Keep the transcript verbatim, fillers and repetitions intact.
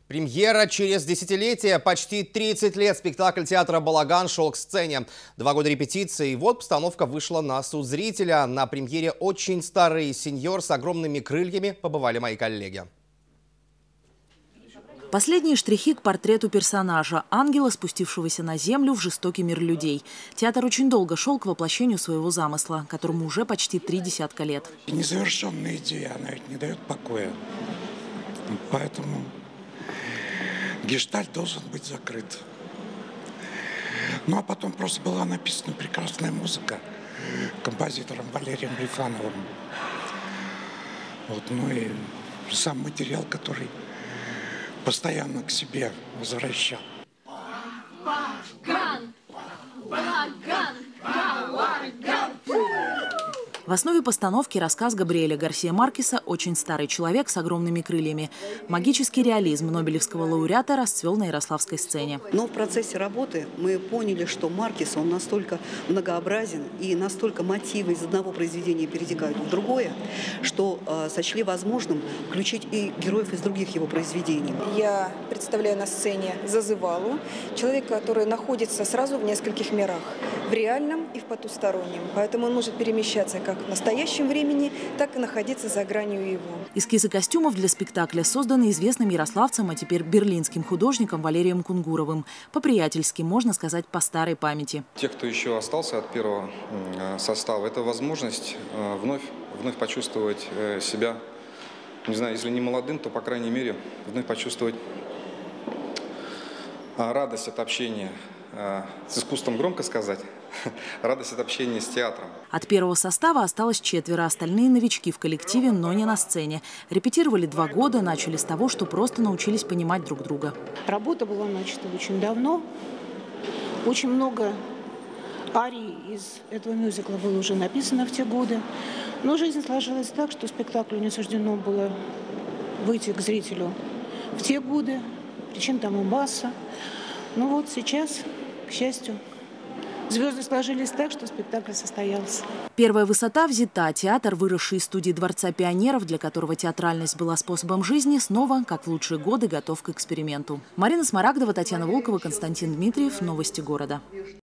Премьера через десятилетие. Почти тридцать лет спектакль театра «Балаган» шел к сцене. Два года репетиции, и вот постановка вышла на суд зрителя. На премьере «Очень старый сеньор» с огромными крыльями побывали мои коллеги. Последние штрихи к портрету персонажа – ангела, спустившегося на землю в жестокий мир людей. Театр очень долго шел к воплощению своего замысла, которому уже почти три десятка лет. Незавершенная идея, она ведь не дает покоя. Поэтому гештальт должен быть закрыт. Ну а потом просто была написана прекрасная музыка композитором Валерием Лифановым. Вот, ну и сам материал, который постоянно к себе возвращал. Балаган! Балаган! Балаган! В основе постановки рассказ Габриэля Гарсия Маркеса «Очень старый человек с огромными крыльями». Магический реализм нобелевского лауреата расцвел на ярославской сцене. Но в процессе работы мы поняли, что Маркес, он настолько многообразен и настолько мотивы из одного произведения перетекают в другое, что э, сочли возможным включить и героев из других его произведений. Я представляю на сцене Зазывалу, человека, который находится сразу в нескольких мирах, в реальном и в потустороннем. Поэтому он может перемещаться как в настоящем времени, так и находиться за гранью его. Эскизы костюмов для спектакля созданы известным ярославцем, а теперь берлинским художником Валерием Кунгуровым. По-приятельски, можно сказать, по старой памяти. Те, кто еще остался от первого состава, это возможность вновь, вновь почувствовать себя, не знаю, если не молодым, то, по крайней мере, вновь почувствовать радость от общения с искусством, громко сказать, радость от общения с театром. От первого состава осталось четверо, остальные новички в коллективе, но не на сцене. Репетировали два года, начали с того, что просто научились понимать друг друга. Работа была начата очень давно. Очень много арий из этого мюзикла было уже написано в те годы. Но жизнь сложилась так, что спектаклю не суждено было выйти к зрителю в те годы. Причин тому масса. Но вот сейчас, к счастью, звезды сложились так, что спектакль состоялся. Первая высота взята. Театр, выросший из студии Дворца пионеров, для которого театральность была способом жизни, снова, как в лучшие годы, готов к эксперименту. Марина Смарагдова, Татьяна Волкова, Константин Дмитриев. Новости города.